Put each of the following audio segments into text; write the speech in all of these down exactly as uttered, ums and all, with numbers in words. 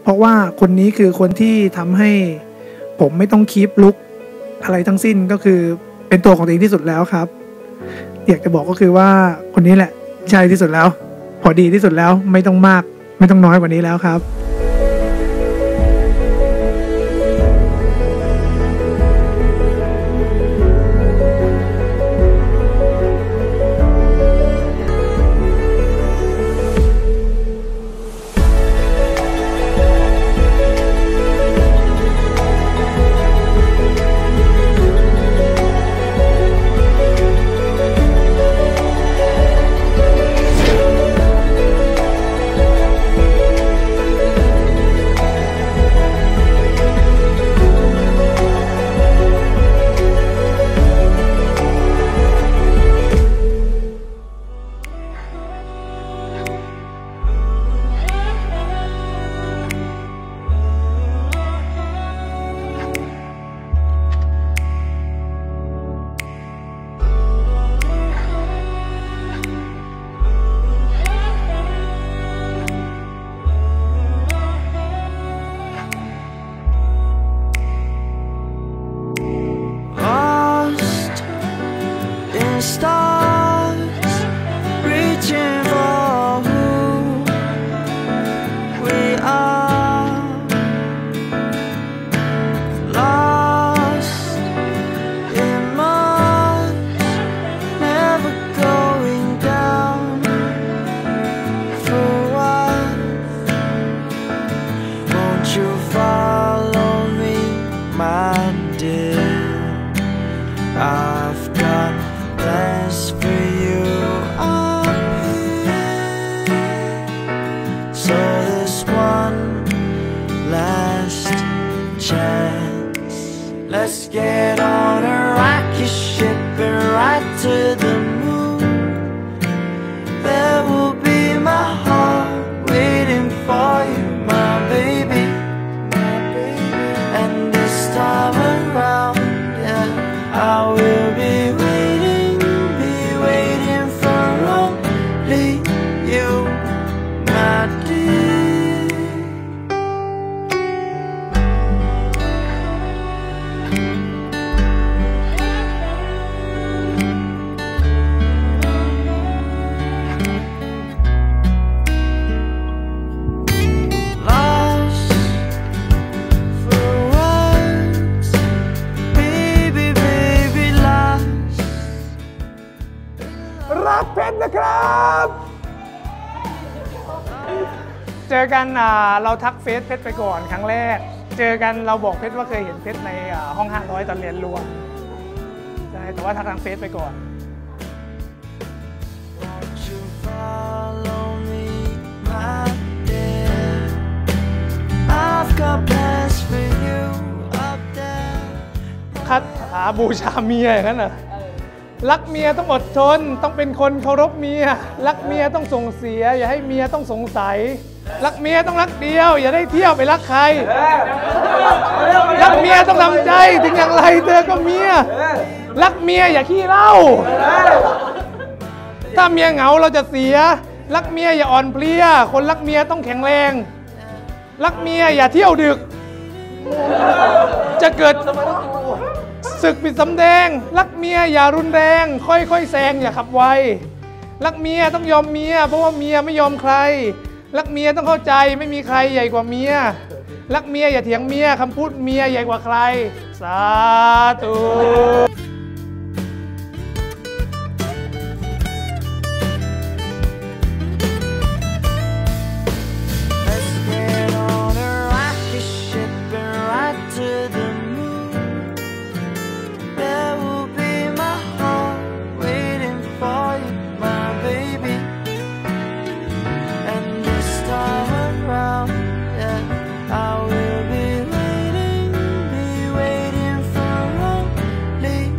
ราะว่าคนนี้คือคนที่ทำให้ผมไม่ต้องคีปลุกอะไรทั้งสิ้นก็คือเป็นตัวของตัวเองที่สุดแล้วครับอยากจะบอกก็คือว่าคนนี้แหละใช่ที่สุดแล้วพอดีที่สุดแล้วไม่ต้องมากไม่ต้องน้อยกว่านี้แล้วครับ Stars reaching for who we are, lost in mud, never going down. For what? Won't you follow me, my dear? I've got plans for you up here. So this one last chance, let's get on a rocket ship and ride to the moon. There will be my heart waiting for you, my baby, my baby. And this time around, yeah, I will be waiting, be waiting for only you, my dear. Lost for words, baby, baby, lost. รักเพชรนะครับเจอกันเราทักเฟซเพชรไปก่อนครั้งแรกเจอกันเราบอกเพชรว่าเคยเห็นเพชรในห้องห้าร้อยตอนเรียนรวมใช่แต่ว่าทักทางเฟซไปก่อน Won't you follow me, my dear? I've got plans for you up there. คัดหาบูชาเมียอย่างนั้นเหรอรักเมียต้องอดทนต้องเป็นคนเคารพเมียรักเมียต้องส่งเสียอย่าให้เมียต้องสงสัยรักเมียต้องรักเดียวอย่าได้เที่ยวไปรักใครรักเมียต้องทำใจถึงอย่างไรเธอก็เมียรักเมียอย่าขี้เหล้าถ้าเมียเหงาเราจะเสียรักเมียอย่าอ่อนเพลียคนรักเมียต้องแข็งแรงรักเมียอย่าเที่ยวดึกจะเกิดศึกปิดสำแดงรักเมียอย่ารุนแรงค่อยๆแซงอย่าขับไวรักเมียต้องยอมเมียเพราะว่าเมียไม่ยอมใครรักเมียต้องเข้าใจไม่มีใครใหญ่กว่าเมียรักเมียอย่าเถียงเมียคำพูดเมียใหญ่กว่าใครสาธุ Let's get on a rocket ship and ride to the moon. There will be my heart waiting for you, my baby. And this time around, yeah, I will be waiting, be waiting for only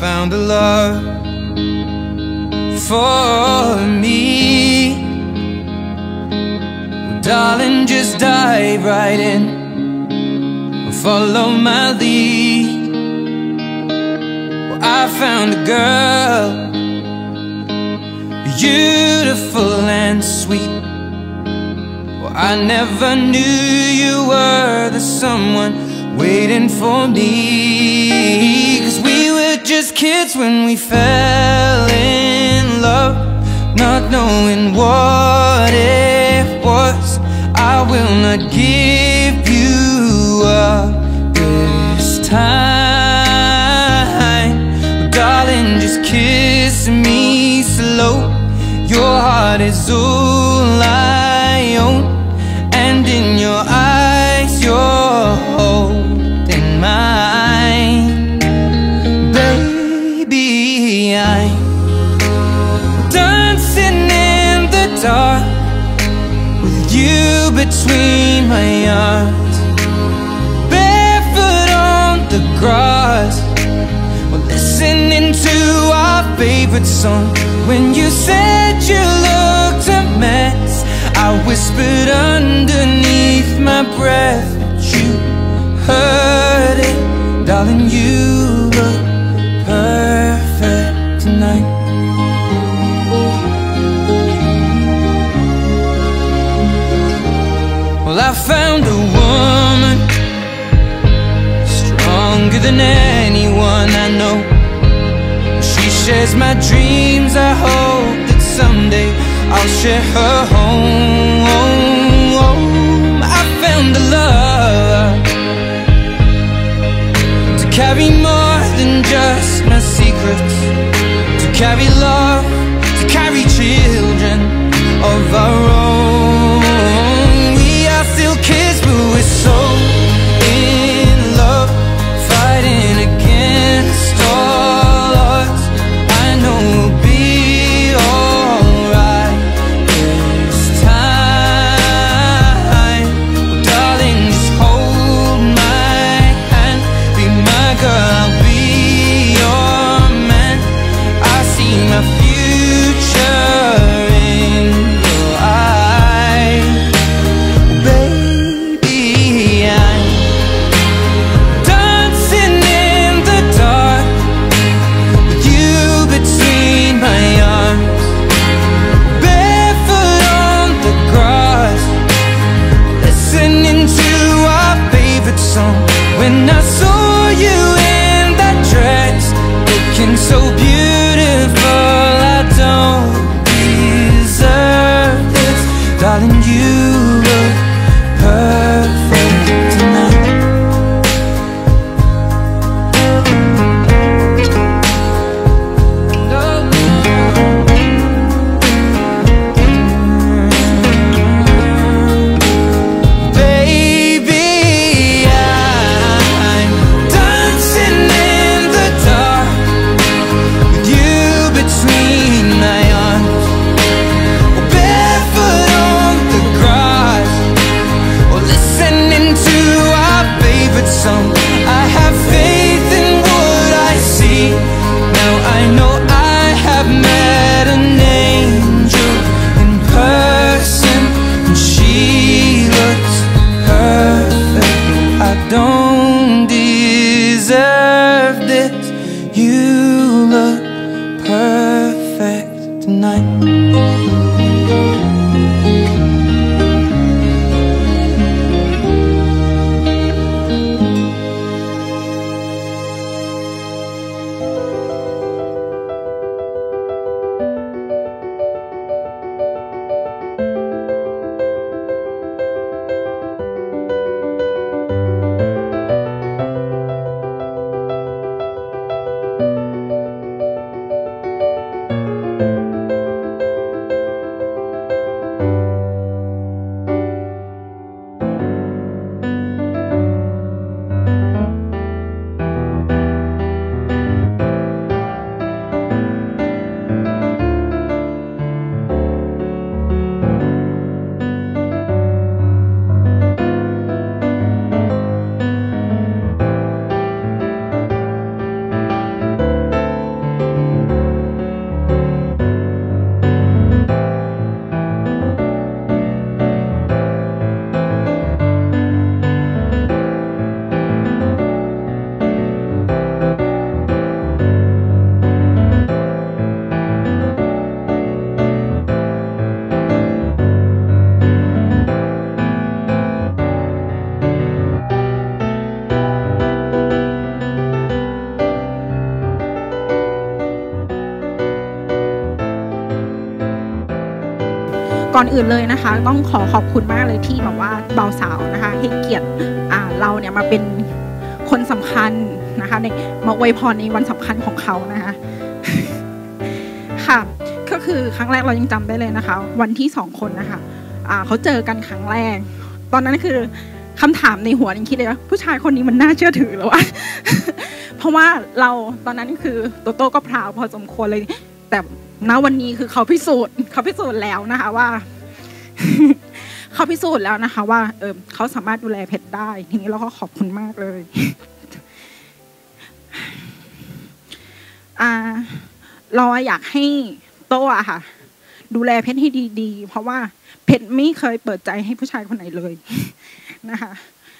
found a love for me. Well, darling, just dive right in and follow my lead. Well, I found a girl, beautiful and sweet. Well, I never knew you were the someone waiting for me. 'Cause we were just kids when we fell in love, not knowing what it was. I will not give you up this time. Oh, darling, just kiss me slow. Your heart is all I own, and in your eyes you're holding mine. Baby, I'm dancing in the dark with you between my arms, barefoot on the grass. We're listening to our favorite song. When you said you looked a mess, I whispered underneath my breath, but you heard it. Darling, you look perfect tonight. Well, I found a woman stronger than anyone I know. She shares my dreams. I hope that someday I'll share her home. I found a love to carry more than just my secrets, to carry love, to carry children of our own. We are still kids, but we're so in love, fighting against all odds. I know we'll be alright this time. Oh, darling, just hold my hand, be my girl, I'll be your man. I see my future in your eyes. Baby, I'm dancing in the dark with you between my arms, barefoot on the grass, listening to our favorite song. When I saw you in that dress, looking so beautiful, I don't deserve this. Darling, you look perfect tonight. Baby, I'm dancing in the dark with you between my arms, barefoot on the grass. อนอื่นเลยนะคะต้องขอขอบคุณมากเลยที่แบบว่าเบาสาวนะคะให้เกียรติเราเนี่ยมาเป็นคนสำคัญนะคะในมาอวยพรในวันสำคัญของเขานะคะค่ะก็คือครั้งแรกเรายังจำได้เลยนะคะวันที่สองคนนะคะเขาเจอกันครั้งแรกตอนนั้นคือคำถามในหัวยังคิดเลยว่าผู้ชายคนนี้มันน่าเชื่อถือหรอวะ เพราะว่าเราตอนนั้นคือโตโต้ก็พราวพอสมควรเลยแต่ณวันนี้คือเขาพิสูจน์เขาพิสูจน์แล้วนะคะว่า เขาพิสูจน์แล้วนะคะว่าเออเขาสามารถดูแลเพชรได้ทีนี้เราก็ขอบคุณมากเลย อ่าเราอยากให้โต้อะค่ะดูแลเพชรให้ดีๆเพราะว่าเพชรไม่เคยเปิดใจให้ผู้ชายคนไหนเลย นะคะ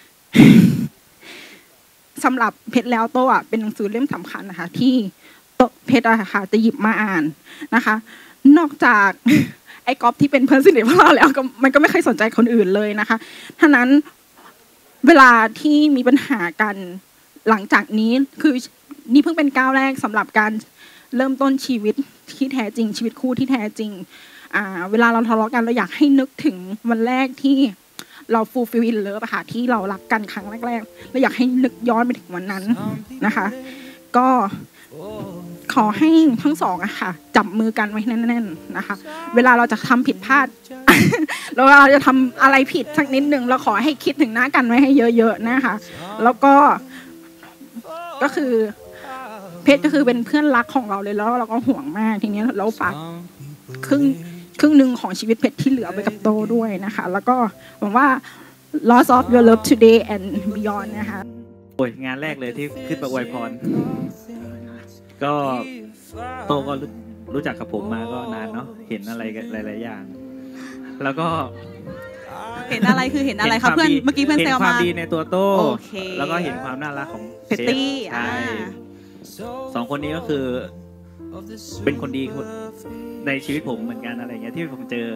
สำหรับเพชรแล้วโต้อะเป็นหนังสือเล่มสำคัญนะคะที่โต้เพชรอะค่ะจะหยิบมาอ่านนะคะนอกจากไอ้ก๊อฟที่เป็นเพื่อนสนิทของเราแล้วก็มันก็ไม่เคยสนใจคนอื่นเลยนะคะท่านั้นเวลาที่มีปัญหากันหลังจากนี้คือนี่เพิ่งเป็นก้าวแรกสำหรับการเริ่มต้นชีวิตที่แท้จริงชีวิตคู่ที่แท้จริงอ่าเวลาเราทะเลาะกันเราอยากให้นึกถึงวันแรกที่เรา fulfill in love อะค่ะที่เรารักกันครั้งแรกๆเราอยากให้นึกย้อนไปถึงวันนั้นนะคะก็ขอให้ทั้งสองอะค่ะจับมือกันไว้แน่นๆนะคะเวลาเราจะทำผิดพลาด แล้วเราจะทำอะไรผิดสักนิดหนึ่งเราขอให้คิดถึงหน้ากันไว้ให้เยอะๆนะคะแล้วก็ก็คือเพชรก็คือเป็นเพื่อนรักของเราเลยแล้วเราก็ห่วงมากทีนี้เราฝากครึ่งครึ่งหนึ่งของชีวิตเพชรที่เหลือไปกับโตด้วยนะคะแล้วก็หวังว่า loss of your love today and beyond นะคะโอ้ยงานแรกเลยที่ขึ้นมาอวยพรก็โตก็รู้จักกับผมมาก็นานเนาะเห็นอะไรกันหลายๆอย่างแล้วก็เห็นอะไรคือเห็นอะไรครับเพื่อนเมื่อกี้เพื่อนเซลมาเห็นความดีในตัวโตแล้วก็เห็นความน่ารักของเพตตี้ใช่สองคนนี้ก็คือเป็นคนดีในชีวิตผมเหมือนกันอะไรเงี้ยที่ผมเจอ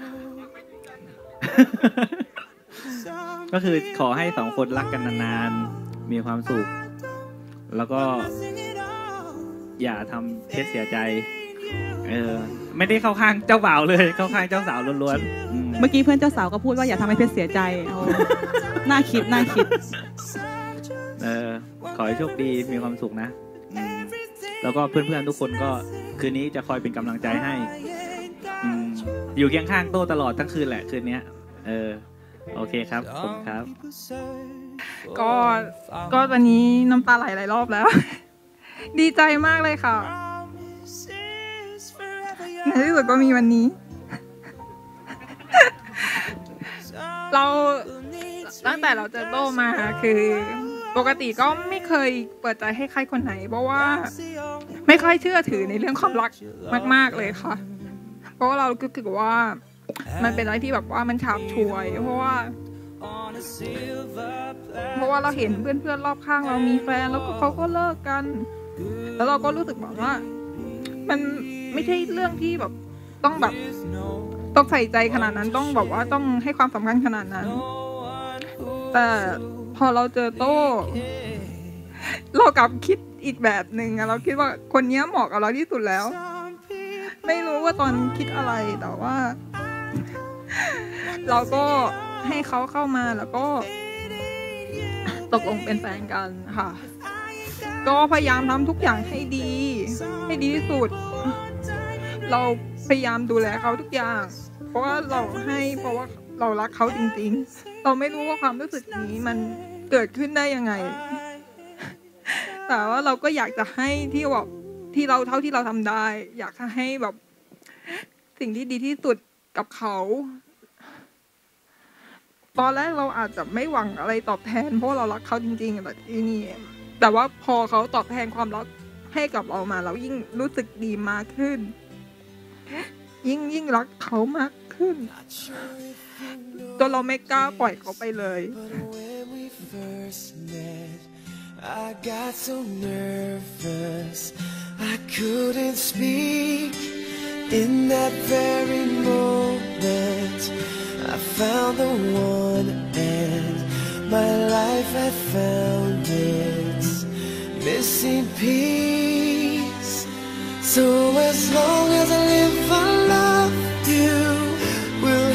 ก็คือขอให้สองคนรักกันนานๆมีความสุขแล้วก็อย่าทำเพชรเสียใจเออไม่ได้เข้าข้างเจ้าบ่าวเลยเข้าข้างเจ้าสาวล้วนๆเมื่อกี้เพื่อนเจ้าสาวก็พูดว่าอย่าทำให้เพชรเสียใจน่าคิดน่าคิดเออขอให้โชคดีมีความสุขนะแล้วก็เพื่อนๆทุกคนก็คืนนี้จะคอยเป็นกำลังใจให้อยู่เคียงข้างโต้ตลอดทั้งคืนแหละคืนนี้เออโอเคครับผมครับก็ก็ตอนนี้น้ำตาไหลหลายรอบแล้วดีใจมากเลยค่ะในที่สุดก็มีวันนี้ เราตั้งแต่เราเจอโต้มาคือปกติก็ไม่เคยเปิดใจให้ใครคนไหนเพราะว่าไม่ค่อยเชื่อถือในเรื่องความรักมากๆเลยค่ะเพราะว่าเราคิดว่ามันเป็นอะไรที่แบบว่ามันฉาบฉวยเพราะว่าเพราะว่าเราเห็นเพื่อนๆรอบข้างเรามีแฟนแล้วก็เขาก็เลิกกันแล้วเราก็รู้สึกแบบว่ามันไม่ใช่เรื่องที่แบบต้องแบบต้องใส่ใจขนาดนั้นต้องแบบว่าต้องให้ความสำคัญขนาดนั้นแต่พอเราเจอโต้เรากลับคิดอีกแบบหนึ่งอะเราคิดว่าคนนี้เหมาะกับเราที่สุดแล้วไม่รู้ว่าตอนคิดอะไรแต่ว่า เราก็ให้เขาเข้ามาแล้วก็ตกลงเป็นแฟนกันค่ะก็พยายามทำทุกอย่างให้ดีให้ดีที่สุดเราพยายามดูแลเขาทุกอย่างเพราะว่าเราให้เพราะว่าเรารักเขาจริงๆเราไม่รู้ว่าความรู้สึกนี้มันเกิดขึ้นได้ยังไงแต่ว่าเราก็อยากจะให้ที่แบบที่เราเท่าที่เราทำได้อยากให้แบบสิ่งที่ดีที่สุดกับเขาตอนแรกเราอาจจะไม่หวังอะไรตอบแทนเพราะเรารักเขาจริงๆแต่ที่นี่แต่ว่าพอเขาตอบแทนความรักให้กับเรามาเรายิ่งรู้สึกดีมากขึ้นยิ่งยิ่งรักเขามากขึ้นจนเราไม่กล้าปล่อยเขาไปเลย I got so nervous I couldn't speak in that very moment I found the one and my life had found its missing piece so as long as I live I love you will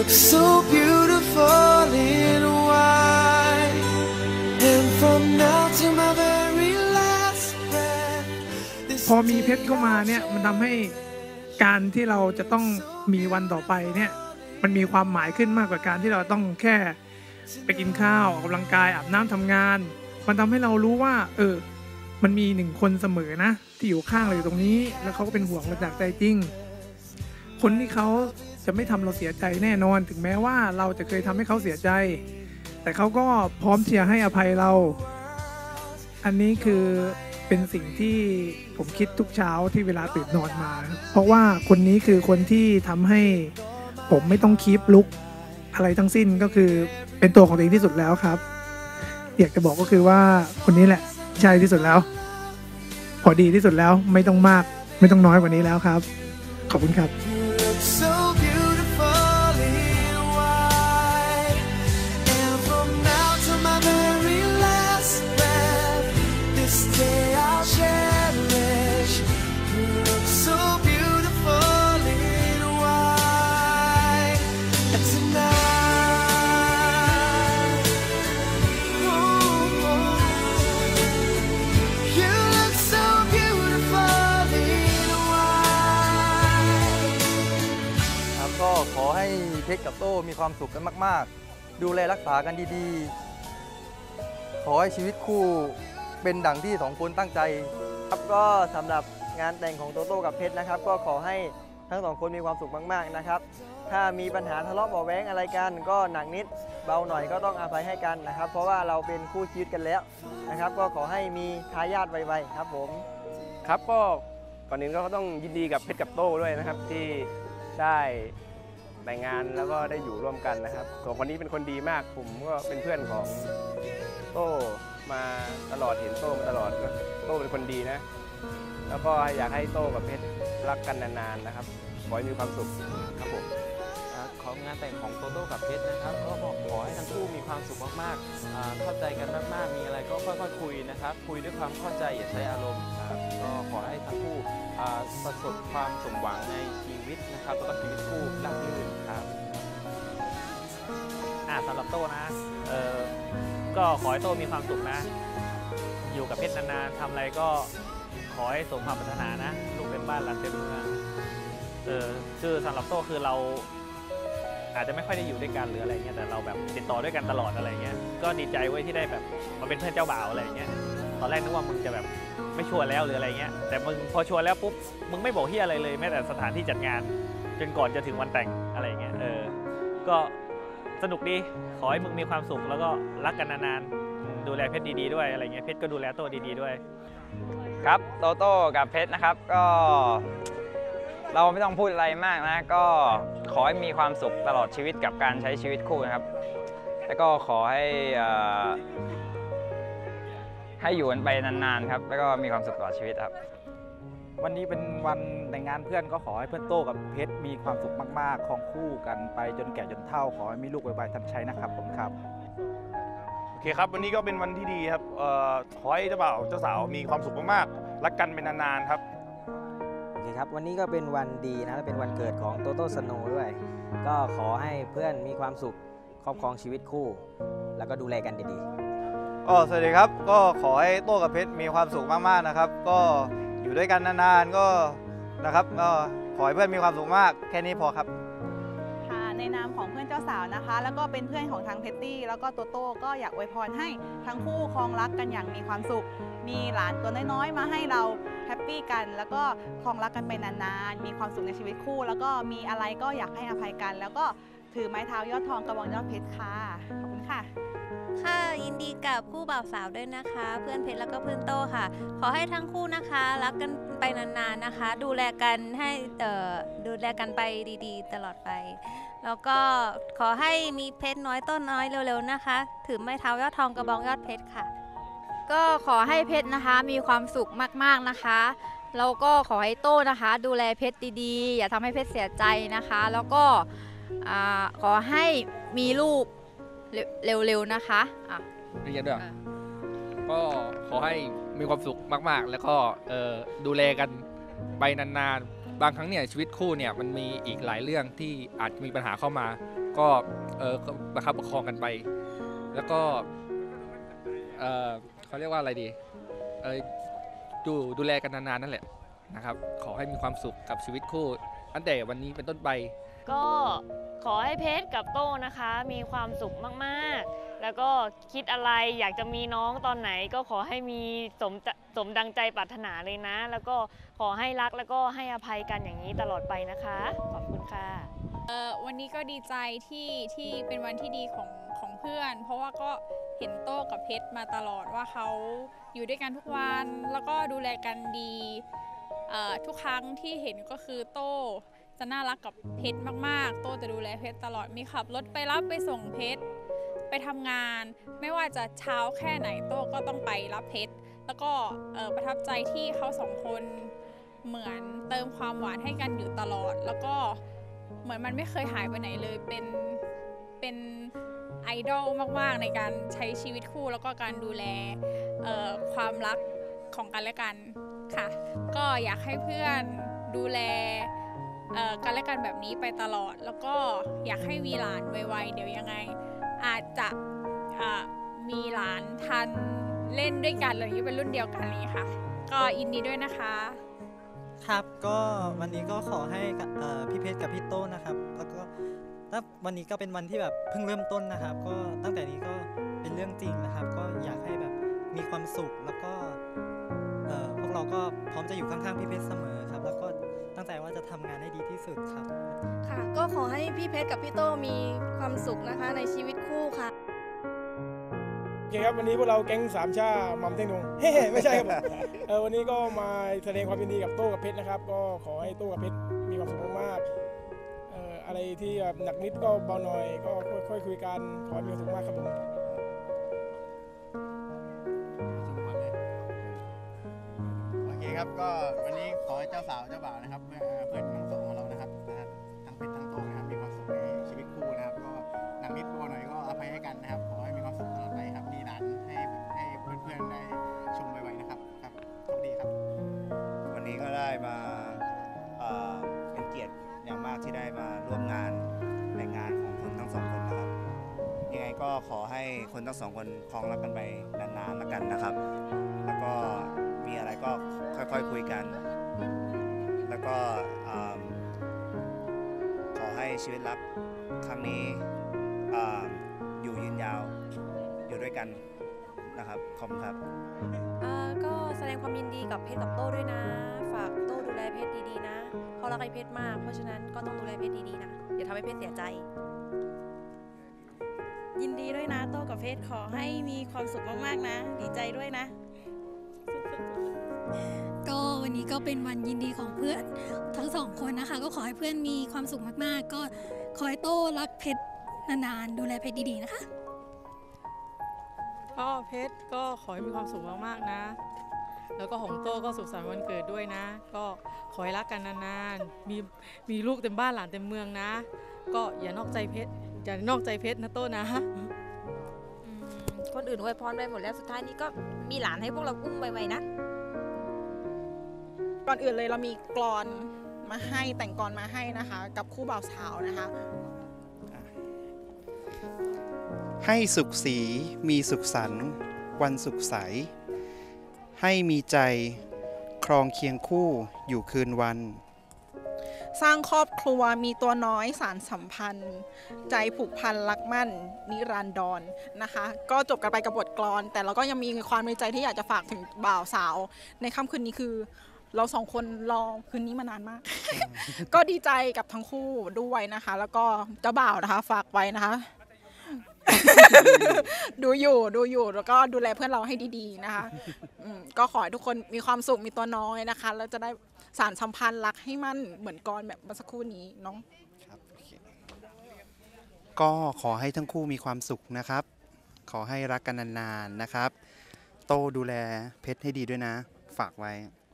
look so beautiful in white, and from now to my very last breath. พอมีเพชรเข้ามาเนี่ยมันทำให้การที่เราจะต้องมีวันต่อไปเนี่ยมันมีความหมายขึ้นมากกว่าการที่เราต้องแค่ไปกินข้าวออกกำลังกายอาบน้ำทำงานมันทำให้เรารู้ว่าเออมันมีหนึ่งคนเสมอนะที่อยู่ข้างเราอยู่ตรงนี้แล้วเขาก็เป็นห่วงเราจากใจจริงคนที่เขาจะไม่ทำเราเสียใจแน่นอนถึงแม้ว่าเราจะเคยทำให้เขาเสียใจแต่เขาก็พร้อมที่จะให้อภัยเราอันนี้คือเป็นสิ่งที่ผมคิดทุกเช้าที่เวลาตื่นนอนมาเพราะว่าคนนี้คือคนที่ทำให้ผมไม่ต้องคีปลุกอะไรทั้งสิ้นก็คือเป็นตัวของตัวเองที่สุดแล้วครับอยากจะบอกก็คือว่าคนนี้แหละใช่ที่สุดแล้วพอดีที่สุดแล้วไม่ต้องมากไม่ต้องน้อยกว่านี้แล้วครับขอบคุณครับ So beautiful in white, and from now to my very last breath, this day I'll cherish. You look so beautiful in white, and tonight, oh, you look so beautiful in white. ครับก็ขอให้เพชรกับโต้มีความสุขกันมากๆดูแลรักษากันดีๆขอให้ชีวิตคู่เป็นดั่งที่สองคนตั้งใจครับก็สำหรับงานแต่งของโตโต้กับเพชรนะครับก็ขอให้ทั้งสองคนมีความสุขมากๆนะครับถ้ามีปัญหาทะเลาะเบาะแว้งอะไรกันก็หนักนิดเบาหน่อยก็ต้องอภัยให้กันนะครับเพราะว่าเราเป็นคู่ชีวิตกันแล้วนะครับก็ขอให้มีทายาทไวๆครับผมครับก็ก่อนอื่นก็ต้องยินดีกับเพชรกับโต้ด้วยนะครับที่ได้แต่งงานแล้วก็ได้อยู่ร่วมกันนะครับสองคนนี้เป็นคนดีมากผมก็เป็นเพื่อนของโต้มาตลอดเห็นโต้มาตลอดก็โต้เป็นคนดีนะแล้วก็อยากให้โต้กับเพชรรักกันนานๆนะครับขอให้มีความสุขครับผมของงานแต่งของโตโต้กับเพชรนะครับก็ขอให้ทั้งคู่มีความสุขมากๆเข้าใจกันมากๆมีอะไรก็ค่อยๆคุยนะครับคุยด้วยความเข้าใจอย่าใช้อารมณ์ครับก็ขอให้ทั้งคู่ประสบความสมหวังในชีวิตนะครับแล้วก็ชีวิตคู่ราบรื่นครับอ่าสำหรับโต้นะเออก็ขอให้โต้มีความสุขนะอยู่กับเพชรนานๆทำอะไรก็ขอให้สมความปรารถนานะลูกเต็มบ้านหลานเต็มเมืองเออคือสำหรับโต้คือเราอาจจะไม่ค่อยได้อยู่ด้วยกันหรืออะไรเงี้ยแต่เราแบบติดต่อด้วยกันตลอดอะไรเงี้ยก็ดีใจเว้ยที่ได้แบบมาเป็นเพื่อนเจ้าบ่าวอะไรเงี้ยตอนแรกนึกว่ามึงจะแบบไม่ชวนแล้วหรืออะไรเงี้ยแต่มึงพอชวนแล้วปุ๊บมึงไม่บอกเฮียอะไรเลยแม้แต่สถานที่จัดงานจนก่อนจะถึงวันแต่งอะไรเงี้ยเออก็สนุกดีขอให้มึงมีความสุขแล้วก็รักกันนานๆดูแลเพชรดีๆด้วยอะไรเงี้ยเพชรก็ดูแลโต้ดีๆด้วยครับโตโต้กับเพชรนะครับก็เราไม่ต้องพูดอะไรมากนะก็ขอให้มีความสุขตลอดชีวิตกับการใช้ชีวิตคู่นะครับแล้วก็ขอให้ให้อยู่กันไปนานๆครับแล้วก็มีความสุขตลอดชีวิตครับวันนี้เป็นวันแต่งงานเพื่อนก็ขอให้เพื่อนโต้กับเพชรมีความสุขมากๆครองคู่กันไปจนแก่จนเฒ่าขอให้มีลูกไวๆทันชัยนะครับผมครับโอเคครับวันนี้ก็เป็นวันที่ดีครับขอให้เจ้าบ่าวเจ้าสาวมีความสุขมากๆรักกันเป็นนานๆครับโอเคครับวันนี้ก็เป็นวันดีนะและเป็นวันเกิดของโตโต้สโนว์ด้วยก็ขอให้เพื่อนมีความสุขครอบครองชีวิตคู่แล้วก็ดูแลกันดีๆก็สวัสดีครับก็ขอให้โต้กับเพชรมีความสุขมากๆนะครับก็อยู่ด้วยกันนานๆก็นะครับก็ขอให้เพื่อนมีความสุขมากแค่นี้พอครับค่ะในนามของเพื่อนเจ้าสาวนะคะแล้วก็เป็นเพื่อนของทางเพชรตี้แล้วก็โตโต้ก็อยากอวยพรให้ทั้งคู่ครองรักกันอย่างมีความสุขมีหลานตัวน้อยๆมาให้เราแฮปปี้กันแล้วก็ครองรักกันไปนานๆมีความสุขในชีวิตคู่แล้วก็มีอะไรก็อยากให้อภัยกันแล้วก็ถือไม้เท้ายอดทองกระบองยอดเพชรค่ะขอบคุณค่ะค่ะยินดีกับคู่บ่าวสาวด้วยนะคะเพื่อนเพชรแล้วก็เพื่อนโต้ค่ะขอให้ทั้งคู่นะคะรักกันไปนานๆนะคะดูแลกันให้เอ่อดูแลกันไปดีๆตลอดไปแล้วก็ขอให้มีเพชรน้อยต้นน้อยเร็วๆนะคะถือไม้เท้ายอดทองกระบองยอดเพชรค่ะก็ขอให้เพชรนะคะมีความสุขมากๆนะคะแล้วก็ขอให้โต้นะคะดูแลเพชรดีๆอย่าทำให้เพชรเสียใจนะคะแล้วก็ขอให้มีลูกเร็วๆนะคะอ่ะเรียนด้วยก็ขอให้มีความสุขมากๆแล้วก็ดูแลกันไปนานๆบางครั้งเนี่ยชีวิตคู่เนี่ยมันมีอีกหลายเรื่องที่อาจจะมีปัญหาเข้ามาก็เออประคับประคองกันไป แล้วก็เออเขาเรียกว่าอะไรดีเออดูดูแลกันนานๆนั่นแหละนะครับขอให้มีความสุขกับชีวิตคู่ตั้งแต่วันนี้เป็นต้นไปก็ขอให้เพชรกับโต้นะคะมีความสุขมากๆแล้วก็คิดอะไรอยากจะมีน้องตอนไหนก็ขอให้มีสมสมดังใจปรารถนาเลยนะแล้วก็ขอให้รักแล้วก็ให้อภัยกันอย่างนี้ตลอดไปนะคะขอบคุณค่ะวันนี้ก็ดีใจที่ที่เป็นวันที่ดีของของเพื่อนเพราะว่าก็เห็นโต้กับเพชรมาตลอดว่าเขาอยู่ด้วยกันทุกวันแล้วก็ดูแลกันดีทุกครั้งที่เห็นก็คือโต้จะน่ารักกับเพชรมากๆโต้จะดูแลเพชรตลอดมีขับรถไปรับไปส่งเพชรไปทำงานไม่ว่าจะเช้าแค่ไหนโต้ก็ต้องไปรับเพชรแล้วก็ประทับใจที่เขาสองคนเหมือนเติมความหวานให้กันอยู่ตลอดแล้วก็เหมือนมันไม่เคยหายไปไหนเลยเป็นเป็นไอดอลมากๆในการใช้ชีวิตคู่แล้วก็การดูแลความรักของกันและกันค่ะก็อยากให้เพื่อนดูแลกันและกันแบบนี้ไปตลอดแล้วก็อยากให้มีหลานไวๆเดี๋ยวยังไงอาจจะมีหลานทันเล่นด้วยกันเลยเป็นรุ่นเดียวกันนี้ค่ะก็ยินดีด้วยนะคะครับก็วันนี้ก็ขอให้พี่เพชรกับพี่โต้นะครับแล้วก็วันนี้ก็เป็นวันที่แบบเพิ่งเริ่มต้นนะครับก็ตั้งแต่นี้ก็เป็นเรื่องจริงนะครับก็อยากให้แบบมีความสุขแล้วก็พวกเราก็พร้อมจะอยู่ข้างๆพี่เพชรเสมอครับแล้วก็ตั้งใจว่าจะทำงานให้ดีที่สุดครับค่ะก็ขอให้พี่เพชรกับพี่โต้มีความสุขนะคะในชีวิตคู่ค่ะโอเคครับวันนี้พวกเราแก๊งสามชามัมเท่งนงเฮ้ไม่ใช่ครับเออวันนี้ก็มาแสดงความยินดีกับโต้กับเพชรนะครับก็ขอให้โต้กับเพชรมีความสุขมากๆเอ่ออะไรที่แบบหนักนิดก็เบาหน่อยก็ค่อยๆคุยกันขอให้มีความสุขมากครับผมโอเคครับก็วันนี้ขอให้เจ้าสาวเจ้าบ่าวนะครับเพื่อนเพื่อนทั้งสองของเรานะครับทั้งเพชรทั้งโต้นะครับมีความสุขในชีวิตคู่นะครับก็หนักนิดเบาหน่อยก็อภัยให้กันนะครับขอให้มีความสุขตลอดไปครับมีหลานให้ให้เพื่อนๆได้ชมไวๆนะครับครับโชคดีครับวันนี้ก็ได้มาเป็นเกียรติอย่างมากที่ได้มาร่วมงานในงานของคนทั้งสองคนนะครับยังไงก็ขอให้คนทั้งสองคนครองรักกันไปนานๆแล้วกันนะครับแล้วก็มีอะไรก็ค่อยๆคุยกันแล้วก็ขอให้ชีวิตรักครั้งนี้อยู่ยืนยาวอยู่ด้วยกันนะครับขอบคุณครับก็แสดงความยินดีกับเพชรกับโต้ด้วยนะฝากโต้ดูแลเพชรดีๆนะเขารักไอ้เพชรมากเพราะฉะนั้นก็ต้องดูแลเพชรดีๆนะอย่าทำให้เพชรเสียใจยินดีด้วยนะโต้กับเพชรขอให้มีความสุขมากๆนะดีใจด้วยนะก็วันนี้ก็เป็นวันยินดีของเพื่อนทั้งสองคนนะคะก็ขอให้เพื่อนมีความสุขมากๆก็ขอให้โต้รักเพชรนานๆดูแลเพชรดีๆนะคะก็เพชรก็ขอให้มีความสุขมากๆนะแล้วก็ของโต้ก็สุขสันต์วันเกิดด้วยนะก็ขอให้รักกันนานๆมีมีลูกเต็มบ้านหลานเต็มเมืองนะก็อย่านอกใจเพชรอย่านอกใจเพชรนะโต้นะคนอื่นอวยพรไปหมดแล้วสุดท้ายนี้ก็มีหลานให้พวกเราอุ้มไวๆนะก่อนอื่นเลยเรามีกลอนมาให้แต่งกลอนมาให้นะคะกับคู่บ่าวสาวนะคะให้สุขสีมีสุขสันต์วันสุขใสให้มีใจครองเคียงคู่อยู่คืนวันสร้างครอบครัวมีตัวน้อยสารสัมพันธ์ใจผูกพันรักมั่นนิรันดรนะคะก็จบกันไปกับบทกลอนแต่เราก็ยังมีความในใจที่อยากจะฝากถึงบ่าวสาวในค่ำคืนนี้คือเราสองคนรอคืนนี้มานานมาก ก็ดีใจกับทั้งคู่ด้วยนะคะแล้วก็เจ้าบ่าวนะคะฝากไว้นะคะ ดูอยู่ดูอยู่แล้วก็ดูแลเพื่อนเราให้ดีๆนะคะก็ขอให้ทุกคนมีความสุขมีตัวน้อยนะคะแล้วจะได้สานสัมพันธ์รักให้มั่นเหมือนกรแบบเมื่อสักครู่นี้น้องก็ขอให้ทั้งคู่มีความสุขนะครับขอให้รักกันนานๆนะครับโต้ดูแลเพชรให้ดีด้วยนะฝากไว้